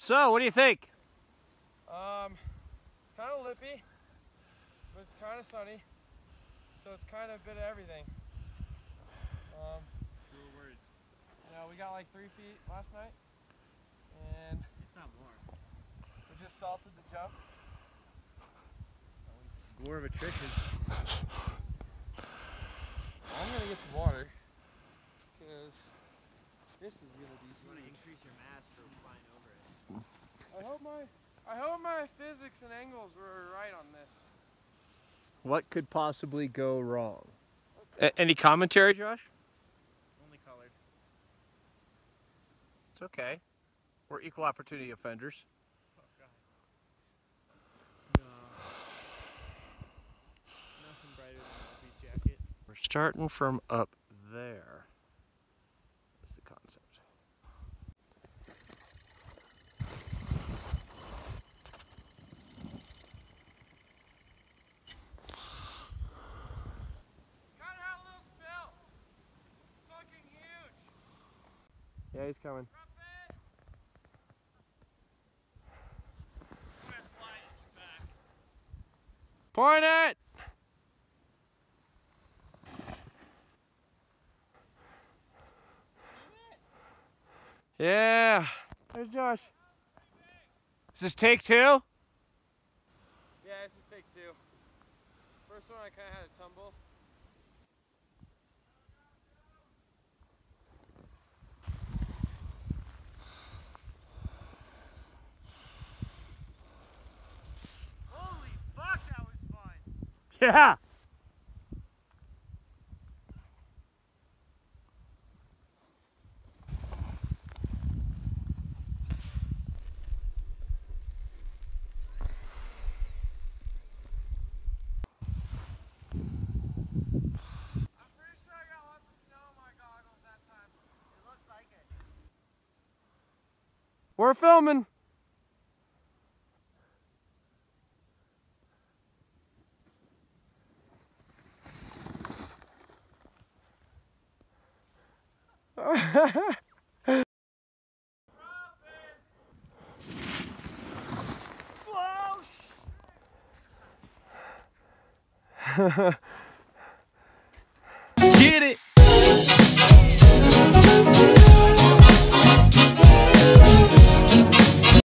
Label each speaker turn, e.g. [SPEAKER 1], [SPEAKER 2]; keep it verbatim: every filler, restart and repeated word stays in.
[SPEAKER 1] So, what do you think?
[SPEAKER 2] Um, it's kind of lippy, but it's kind of sunny, so it's kind of a bit of everything. Um,
[SPEAKER 3] True words.
[SPEAKER 2] you know, we got like three feet last night, and
[SPEAKER 3] It's not more.
[SPEAKER 2] we just salted the jump.
[SPEAKER 3] War of attrition.
[SPEAKER 2] I'm gonna get some water, because this is gonna be
[SPEAKER 3] You want to
[SPEAKER 2] huge.
[SPEAKER 3] increase your mass for flying over it.
[SPEAKER 2] I hope my, I hope my physics and angles were right on this.
[SPEAKER 1] What could possibly go wrong? A any commentary, Josh?
[SPEAKER 3] Only colored.
[SPEAKER 1] It's okay. We're equal opportunity offenders.
[SPEAKER 3] Oh god. No. Nothing brighter than Wolfie's jacket.
[SPEAKER 1] We're starting from up there. That's the concept.
[SPEAKER 2] Kind of had a little spill. Fucking huge.
[SPEAKER 1] Yeah, he's coming. Point it! Yeah. There's Josh. Is this take two?
[SPEAKER 2] Yeah, this is take two. First one I kind of had a tumble.
[SPEAKER 3] Holy fuck, that was fun!
[SPEAKER 1] Yeah.
[SPEAKER 2] I'm pretty sure I got lots of snow in my goggles that time.
[SPEAKER 3] It looks like it.
[SPEAKER 1] We're filming.
[SPEAKER 3] Whoa!